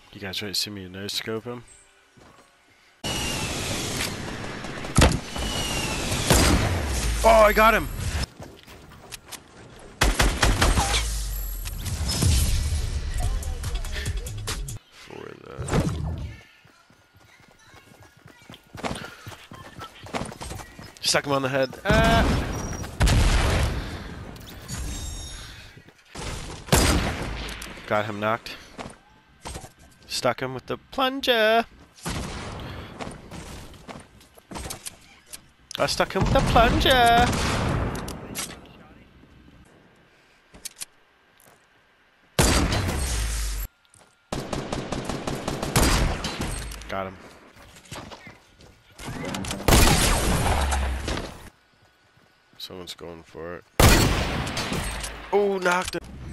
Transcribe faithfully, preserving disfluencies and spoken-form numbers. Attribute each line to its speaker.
Speaker 1: You guys ready to see me no scope him? Oh, I got him! For the... Stuck him on the head. Ah! Got him knocked. Stuck him with the plunger. I stuck him with the plunger. Got him. Someone's going for it. Oh, knocked it.